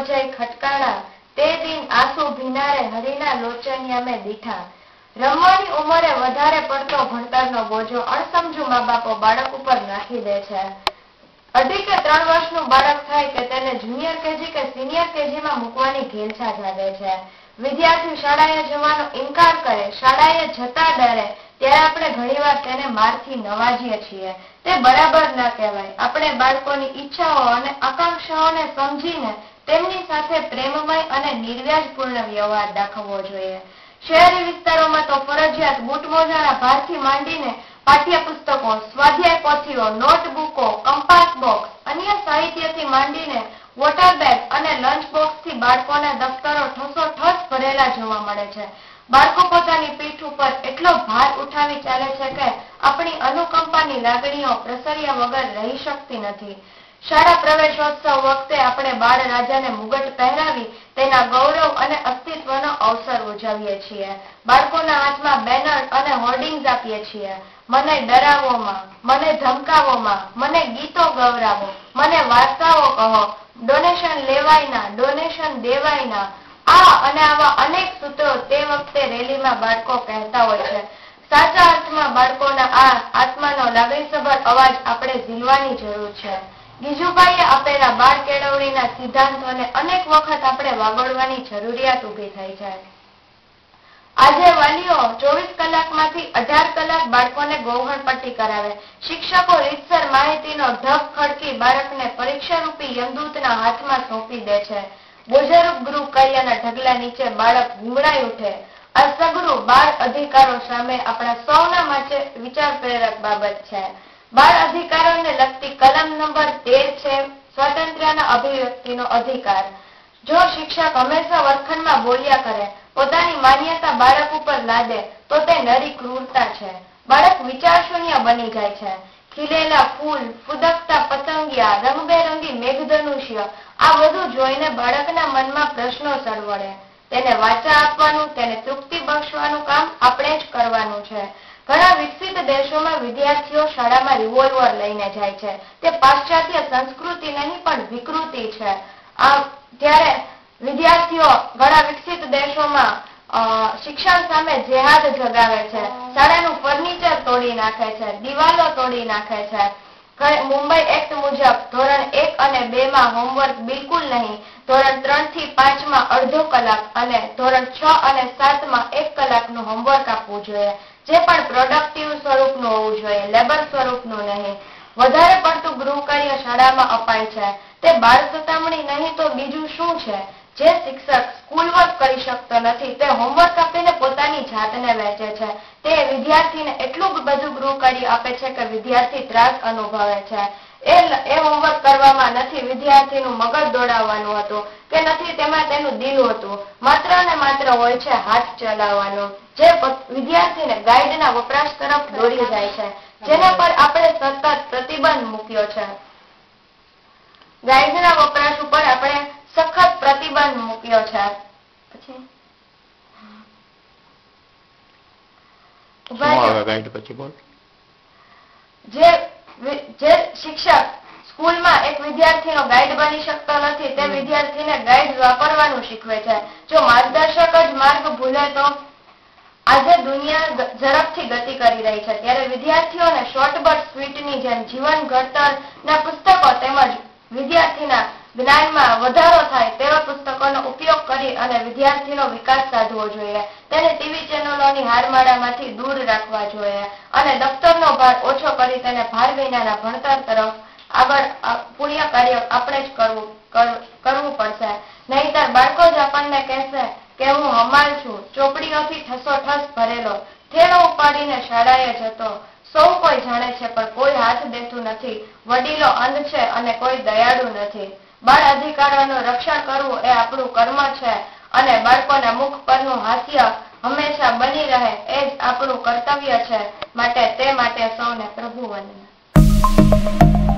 જય ખટકાણા તે દિન આંસુ ભીનારે હરીના લોચનિયા મેં દીઠા। રમવાની ઉંમરે વધારે પડતો ભણતરનો બોજો અણસમજુ મા બાપો બાળક ઉપર નાખી દે છે। 2 કે 3 વર્ષનું બાળક થાય કે તેને જુનિયર કેજી કે સિનિયર કેજીમાં મૂકવાની ઘેલછા જાગે છે। વિદ્યાર્થી શાળાએ જવાનો ઇનકાર કરે, શાળાએ જતા ડરે, ત્યારે આપણે ઘણીવાર તેને મારથી નવાજીએ છીએ। તે બરાબર ન કહેવાય। આપણે બાળકોની ઈચ્છાઓ અને આકાંક્ષાઓને સમજીને તેમની સાથે પ્રેમમય અને નિર્વ્યાજપૂર્ણ વ્યવહાર દાખવવો જોઈએ। શહેરી વિસ્તારોમાં તો ફરજિયાત બૂટ મોજાના ભારથી માંડીને પાઠ્યપુસ્તકો, સ્વાધ્યાય પોથીઓ, નોટબુકો, કંપાસ બોક્સ, અન્ય સાહિત્યથી માંડીને વોટર બેગ અને લંચ બોક્સથી બાળકોના દફતરો ઠસોઠસ ભરેલા જોવા મળે છે। બાળકો પોતાની પીઠ ઉપર એટલો ભાર ઉઠાવી ચાલે છે કે આપણી અનુકંપાની લાગણીઓ પ્રસર્યા વગર રહી શકતી નથી। શાળા પ્રવેશોત્સવ વખતે આપણે બાળ રાજાને મુગટ પહેરાવી તેના ગૌરવ અને અસ્તિત્વનો અવસર ઉજવીએ છીએ। બાળકોના હાથમાં બેનર અને હોર્ડિંગ્સ આપીએ છીએ। મને ડરાવોમાં, મને ધમકાવોમાં, મને ગીતો ગવરાવો, મને વાર્તાઓ કહો, ડોનેશન લેવાય ના, ડોનેશન દેવાય ના, આ અને આવા અનેક સૂત્રો તે વખતે રેલીમાં બાળકો કહેતા હોય છે। સાચા અર્થમાં બાળકોના આ આત્માનો લાગણીસભર અવાજ આપણે ઝીલવાની જરૂર છે। ગીજુભાઈએ આપેલા બાળ કેળવણીના સિદ્ધાંતોને અનેક વખત આપણે વાગોળવાની જરૂરિયાત ઊભી થઈ છે। આજે વાલીઓ 24 કલાકમાંથી 18 કલાક બાળકોને ગૌહણપટ્ટી કરાવે, શિક્ષકો રીતસર માહિતીનો ઢગ ખડકી બાળકને પરીક્ષારૂપી યમદૂતના હાથમાં સોંપી દે છે। બોજારૂપ ગૃહ કાર્યના ઢગલા નીચે બાળક ગુંગળાઈ ઉઠે। આ સઘળું બાળ અધિકારો સામે આપણા સૌના માટે વિચાર પ્રેરક બાબત છે। બાળ અધિકારોને લગતી કલમ નંબર 13 છે સ્વાતંત્ર્યના અભિવ્યક્તિનો અધિકાર। જો શિક્ષક હંમેશા વર્ગખંડમાં બોલ્યા કરે, પોતાની માન્યતા બાળક ઉપર લાદે તો તે નરી ક્રૂરતા છે। બાળક વિચારશૂન્ય બની જાય છે। ખીલેલા ફૂલ, ફૂદકતા પતંગિયા, રંગબેરંગી મેઘધનુષ્ય આ બધું જોઈને બાળકના મનમાં પ્રશ્નો સળવળે। તેને વાચા આપવાનું, તેને તૃપ્તિ બક્ષવાનું કામ આપણે જ કરવાનું છે। ઘણા વિકસિત દેશોમાં વિદ્યાર્થીઓ શાળામાં રિવોલ્વર લઈને જાય છે। તે પાશ્ચાત્ય સંસ્કૃતિ નહીં પણ વિકૃતિ છે। ત્યારે વિદ્યાર્થીઓ ઘણા વિકસિત દેશોમાં શિક્ષણ સામે જેહાદ જગાવે છે। શાળાનું ફર્નિચર તોડી નાખે છે, દિવાલો તોડી નાખે છે। મુંબઈ એક્ટ મુજબ ધોરણ 1 અને 2 માં હોમવર્ક બિલકુલ નહીં, ધોરણ 3 થી 5 માં અડધો કલાક અને ધોરણ 6 અને 7 માં 1 કલાકનું હોમવર્ક આપવું જોઈએ, જે પણ પ્રોડક્ટિવ સ્વરૂપનું હોવું જોઈએ, લેબર સ્વરૂપનું નહીં। વધારે પડતું ગૃહ કાર્ય શાળામાં અપાય છે। તે બાળ સતામણી નહીં તો બીજું શું છે? જે શિક્ષક સ્કૂલ વર્ક કરી શકતો નથી તે હોમવર્ક આપીને પોતાની જાતને વહેંચે છે। તે વિદ્યાર્થીને એટલું બધું ગૃહ કાર્ય આપે છે કે વિદ્યાર્થી ત્રાસ અનુભવે છે। એ હોમવર્ક કરવામાં નથી વિદ્યાર્થીનું મગજ દોડાવવાનું હતું કે નથી તેમાં તેનું દિલ હતું, માત્ર ને માત્ર હોય છે હાથ ચલાવવાનું, જે વિદ્યાર્થીને ગાઈડના વપરાશ તરફ દોરી જાય છે, જેના પર આપણે સતત પ્રતિબંધ મૂક્યો છે। ગાઈડના વપરાશ ઉપર આપણે સખત પ્રતિબંધ મૂક્યો છે। પછી જે શિક્ષક સ્કૂલમાં એક વિદ્યાર્થીનો ગાઈડ બની શકતો નથી તે વિદ્યાર્થીને ગાઈડ વાપરવાનું શીખવે છે। જો માર્ગદર્શક જ માર્ગ ભૂલે તો? આજે દુનિયા ઝડપથી ગતિ કરી રહી છે, ત્યારે વિદ્યાર્થીઓને શોર્ટ બટ સ્વીટની જેમ જીવન ઘડતરના પુસ્તકો તેમજ વિદ્યાર્થીના જ્ઞાનમાં વધારો થાય તેવા પુસ્તકોનો ઉપયોગ કરી અને વિદ્યાર્થીનો વિકાસ સાધવો જોઈએ। તેને ટીવી ચેનલોની હારમાળામાંથી દૂર રાખવા જોઈએ અને દફતરનો ભાર ઓછો કરી તેને ભાર વિનાના ભણતર તરફ આગળ પુણ્ય કાર્ય આપણે જ કરવું પડશે। નહીંતર બાળકો જ આપણને કહેશે કે હું હમાલ છું, ચોપડીઓથી ઠસોઠસ ભરેલો, થેલો ઉપાડીને શાળાએ જતો, સૌ કોઈ જાણે છે પણ કોઈ હાથ દેતું નથી, વડીલો અંધ છે અને કોઈ દયાળુ નથી। બાળ અધિકારોનું રક્ષણ કરવું એ આપણું કર્મ છે અને બાળકોના મુખ પરનું હાસ્ય હંમેશા બની રહે એ જ આપણું કર્તવ્ય છે। માટે સૌને પ્રભુ વંદના।